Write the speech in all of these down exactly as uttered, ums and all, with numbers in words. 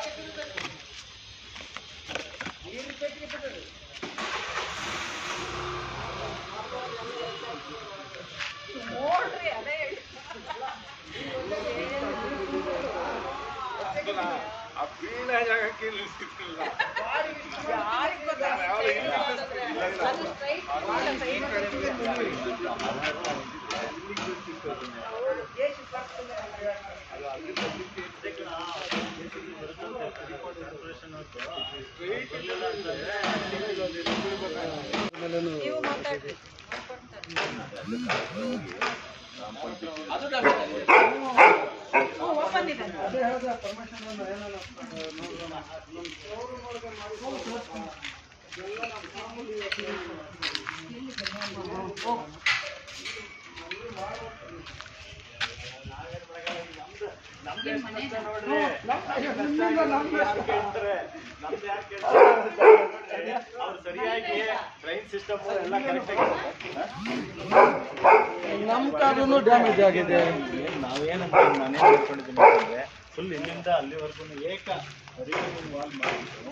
ನಮ್ಮ car damage ಆಗಿದೆ. ನಾವೇನಂತ ಮನೆ ಮಾಡ್ಕೊಂಡಿದ್ದೀವಿ ಫುಲ್ ಇಲ್ಲಿಂದ ಅಲ್ಲಿವರೆಗೂ ಏಕ ವಾಲ್ ಮಾಡಿದ್ರು.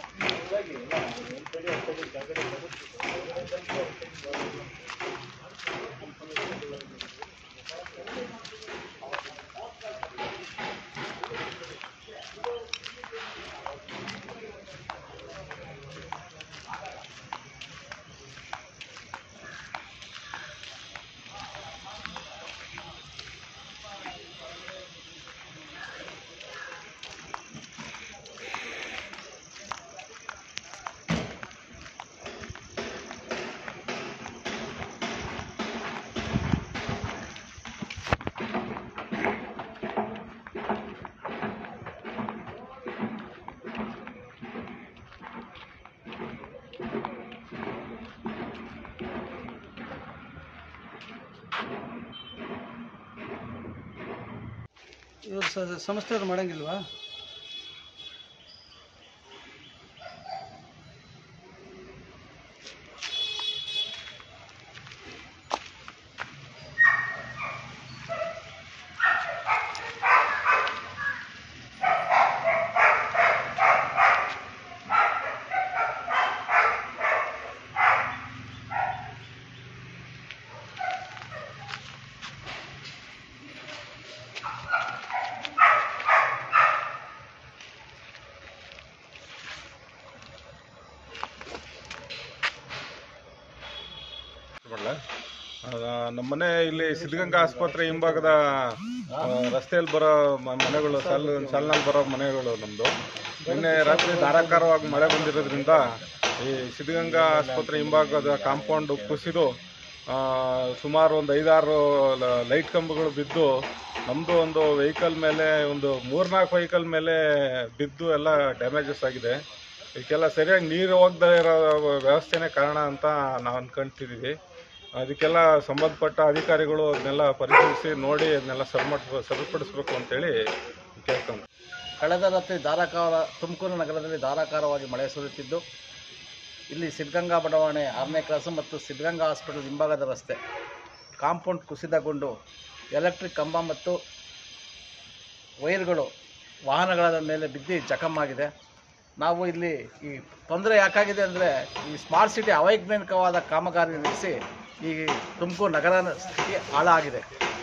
ಇವರು ಸಂಸ್ಥೆಯವರು ಮಾಡಂಗಿಲ್ವಾ? ನಮ್ಮನೆ ಇಲ್ಲಿ ಸಿದ್ಧಗಂಗಾ ಆಸ್ಪತ್ರೆ ಹಿಂಭಾಗದ ರಸ್ತೆಯಲ್ಲಿ ಬರೋ ಮನೆಗಳು ಸಾಲ್ ಸಾಲಿನಲ್ಲಿ ಬರೋ ಮನೆಗಳು ನಮ್ಮದು. ನಿನ್ನೆ ರಾತ್ರಿ ಧಾರಾಕಾರವಾಗಿ ಮಳೆ ಬಂದಿರೋದ್ರಿಂದ ಈ ಸಿದ್ಧಗಂಗಾ ಆಸ್ಪತ್ರೆ ಹಿಂಭಾಗದ ಕಾಂಪೌಂಡ್ ಕುಸಿದು ಸುಮಾರು ಒಂದು ಐದಾರು ಲೈಟ್ ಕಂಬಗಳು ಬಿದ್ದು ನಮ್ಮದು ಒಂದು ವೆಹಿಕಲ್ ಮೇಲೆ ಒಂದು ಮೂರ್ನಾಲ್ಕು ವೆಹಿಕಲ್ ಮೇಲೆ ಬಿದ್ದು ಎಲ್ಲ ಡ್ಯಾಮೇಜಸ್ ಆಗಿದೆ. ಇದಕ್ಕೆಲ್ಲ ಸರಿಯಾಗಿ ನೀರು ಹೋಗದೇ ಇರೋ ವ್ಯವಸ್ಥೆನೇ ಕಾರಣ ಅಂತ ನಾವು ಅಂದ್ಕೊಳ್ತಿದ್ದೀವಿ. ಅದಕ್ಕೆಲ್ಲ ಸಂಬಂಧಪಟ್ಟ ಅಧಿಕಾರಿಗಳು ಅದನ್ನೆಲ್ಲ ಪರಿಶೀಲಿಸಿ ನೋಡಿ ಅದನ್ನೆಲ್ಲ ಸರಿಮಾಡ ಸರಿಪಡಿಸಬೇಕು ಅಂತೇಳಿ ಕೇಳ್ಕೊಂಡು. ಕಳೆದ ರಾತ್ರಿ ಧಾರಾಕಾರ ತುಮಕೂರು ನಗರದಲ್ಲಿ ಧಾರಾಕಾರವಾಗಿ ಮಳೆ ಸುರಿಯುತ್ತಿದ್ದು, ಇಲ್ಲಿ ಸಿದ್ಧಗಂಗಾ ಬಡಾವಣೆ ಆರನೇ ಕ್ರಾಸು ಮತ್ತು ಸಿದ್ಧಗಂಗಾ ಹಾಸ್ಪಿಟಲ್ ಹಿಂಭಾಗದ ರಸ್ತೆ ಕಾಂಪೌಂಡ್ ಕುಸಿತಗೊಂಡು ಎಲೆಕ್ಟ್ರಿಕ್ ಕಂಬ ಮತ್ತು ವೈರ್ಗಳು ವಾಹನಗಳ ಮೇಲೆ ಬಿದ್ದು ಜಖಮ್ಮಾಗಿದೆ. ನಾವು ಇಲ್ಲಿ ಈ ತೊಂದರೆ ಯಾಕಾಗಿದೆ ಅಂದರೆ, ಈ ಸ್ಮಾರ್ಟ್ ಸಿಟಿ ಅವೈಜ್ಞಾನಿಕವಾದ ಕಾಮಗಾರಿ ನಡೆಸಿ ಈ ತುಮಕೂರು ನಗರ ಸ್ಥಿತಿ ಹಾಳಾಗಿದೆ.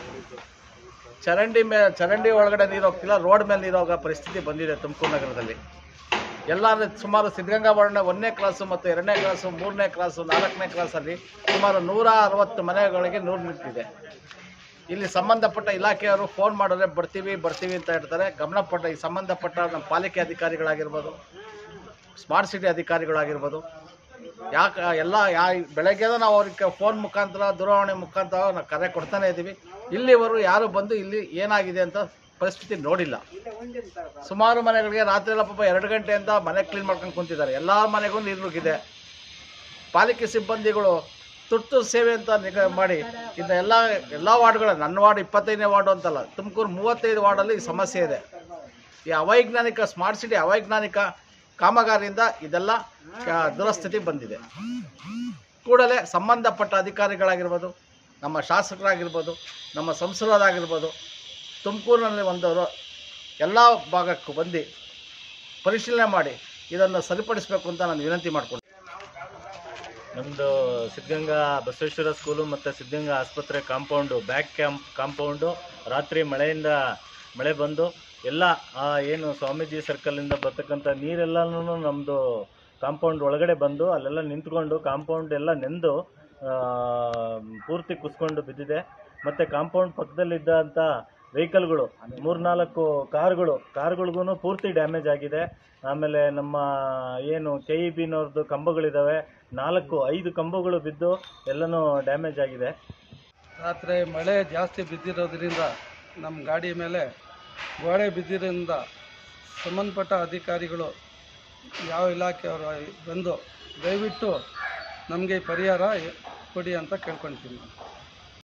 ಚರಂಡಿ ಮೇ ಚರಂಡಿ ಒಳಗಡೆ ನೀರು ಹೋಗ್ತಿಲ್ಲ, ರೋಡ್ ಮೇಲೆ ನೀರು ಹೋಗೋ ಪರಿಸ್ಥಿತಿ ಬಂದಿದೆ ತುಮಕೂರು ನಗರದಲ್ಲಿ. ಎಲ್ಲ ಸುಮಾರು ಸಿದ್ಧಗಂಗಾ ಬಡಾವಣೆ ಒಂದನೇ ಕ್ಲಾಸು ಮತ್ತು ಎರಡನೇ ಕ್ಲಾಸು, ಮೂರನೇ ಕ್ಲಾಸು, ನಾಲ್ಕನೇ ಕ್ಲಾಸಲ್ಲಿ ಸುಮಾರು ನೂರ ಅರವತ್ತು ಮನೆಗಳಿಗೆ ನೀರು ನಿಂತಿದೆ. ಇಲ್ಲಿ ಸಂಬಂಧಪಟ್ಟ ಇಲಾಖೆಯವರು ಫೋನ್ ಮಾಡಿದ್ರೆ ಬರ್ತೀವಿ ಬರ್ತೀವಿ ಅಂತ ಹೇಳ್ತಾರೆ. ಗಮನಪಟ್ಟ ಈ ಸಂಬಂಧಪಟ್ಟ ನಮ್ಮ ಪಾಲಿಕೆ ಅಧಿಕಾರಿಗಳಾಗಿರ್ಬೋದು, ಸ್ಮಾರ್ಟ್ ಸಿಟಿ ಅಧಿಕಾರಿಗಳಾಗಿರ್ಬೋದು, ಯಾಕೆ ಎಲ್ಲ ಯಾ ಬೆಳಗ್ಗೆ ನಾವು ಅವ್ರಿಗೆ ಫೋನ್ ಮುಖಾಂತರ ದೂರವಾಣಿ ಮುಖಾಂತರ ನಾವು ಕರೆ ಕೊಡ್ತಾನೆ ಇದ್ದೀವಿ. ಇಲ್ಲಿವರು ಯಾರು ಬಂದು ಇಲ್ಲಿ ಏನಾಗಿದೆ ಅಂತ ಪರಿಸ್ಥಿತಿ ನೋಡಿಲ್ಲ. ಸುಮಾರು ಮನೆಗಳಿಗೆ ರಾತ್ರಿ ಎಲ್ಲ ಪಾಪ ಎರಡು ಗಂಟೆಯಿಂದ ಮನೆ ಕ್ಲೀನ್ ಮಾಡ್ಕೊಂಡು ಕುಂತಿದ್ದಾರೆ. ಎಲ್ಲ ಮನೆಗೂ ನೀರು ನುಗ್ಗಿದೆ. ಪಾಲಿಕೆ ಸಿಬ್ಬಂದಿಗಳು ತುರ್ತು ಸೇವೆ ಅಂತ ನಿಗಾ ಮಾಡಿ ಇನ್ನು ಎಲ್ಲ ಎಲ್ಲ ವಾರ್ಡ್ಗಳ, ನನ್ನ ವಾರ್ಡ್ ಇಪ್ಪತ್ತೈದನೇ ವಾರ್ಡು ಅಂತಲ್ಲ, ತುಮಕೂರು ಮೂವತ್ತೈದು ವಾರ್ಡಲ್ಲಿ ಈ ಸಮಸ್ಯೆ ಇದೆ. ಈ ಅವೈಜ್ಞಾನಿಕ ಸ್ಮಾರ್ಟ್ ಸಿಟಿ ಅವೈಜ್ಞಾನಿಕ ಕಾಮಗಾರಿಯಿಂದ ಇದೆಲ್ಲ ದುರಸ್ಥಿತಿ ಬಂದಿದೆ. ಕೂಡಲೇ ಸಂಬಂಧಪಟ್ಟ ಅಧಿಕಾರಿಗಳಾಗಿರ್ಬೋದು, ನಮ್ಮ ಶಾಸಕರಾಗಿರ್ಬೋದು, ನಮ್ಮ ಸಂಸದರಾಗಿರ್ಬೋದು, ತುಮಕೂರಿನಲ್ಲಿ ಒಂದು ಎಲ್ಲ ಭಾಗಕ್ಕೂ ಬಂದು ಪರಿಶೀಲನೆ ಮಾಡಿ ಇದನ್ನು ಸರಿಪಡಿಸಬೇಕು ಅಂತ ನಾನು ವಿನಂತಿ ಮಾಡಿಕೊಡ್ತೀನಿ. ನಮ್ಮದು ಸಿದ್ಧಗಂಗಾ ಬಸವೇಶ್ವರ ಸ್ಕೂಲು ಮತ್ತು ಸಿದ್ಧಗಂಗಾ ಆಸ್ಪತ್ರೆ ಕಾಂಪೌಂಡು ಬ್ಯಾಕ್ ಕ್ಯಾಂಪ್ ಕಾಂಪೌಂಡು ರಾತ್ರಿ ಮಳೆಯಿಂದ ಮಳೆ ಬಂದು ಎಲ್ಲ ಏನು ಸ್ವಾಮೀಜಿ ಸರ್ಕಲಿಂದ ಬರ್ತಕ್ಕಂಥ ನೀರೆಲ್ಲನೂ ನಮ್ಮದು ಕಾಂಪೌಂಡ್ ಒಳಗಡೆ ಬಂದು ಅಲ್ಲೆಲ್ಲ ನಿಂತ್ಕೊಂಡು ಕಾಂಪೌಂಡ್ ಎಲ್ಲ ನೆಂದು ಪೂರ್ತಿ ಕುಸ್ಕೊಂಡು ಬಿದ್ದಿದೆ. ಮತ್ತು ಕಾಂಪೌಂಡ್ ಪಕ್ಕದಲ್ಲಿದ್ದಂಥ ವೆಹಿಕಲ್ಗಳು ಮೂರ್ನಾಲ್ಕು ಕಾರ್ಗಳು ಕಾರ್ಗಳಿಗೂ ಪೂರ್ತಿ ಡ್ಯಾಮೇಜ್ ಆಗಿದೆ. ಆಮೇಲೆ ನಮ್ಮ ಏನು ಕೆ ಇ ಬಿನವ್ರದ್ದು ಕಂಬಗಳಿದ್ದಾವೆ, ನಾಲ್ಕು ಐದು ಕಂಬಗಳು ಬಿದ್ದು ಎಲ್ಲನೂ ಡ್ಯಾಮೇಜ್ ಆಗಿದೆ. ರಾತ್ರಿ ಮಳೆ ಜಾಸ್ತಿ ಬಿದ್ದಿರೋದ್ರಿಂದ ನಮ್ಮ ಗಾಡಿ ಮೇಲೆ ಗೋಡೆ ಬಿದ್ದಿರೋದ್ರಿಂದ ಸಂಬಂಧಪಟ್ಟ ಅಧಿಕಾರಿಗಳು ಯಾವ ಇಲಾಖೆಯವರು ಬಂದು ದಯವಿಟ್ಟು ನಮಗೆ ಪರಿಹಾರ ಕೊಡಿ ಅಂತ ಕೇಳ್ಕೊಳ್ತೀನಿ.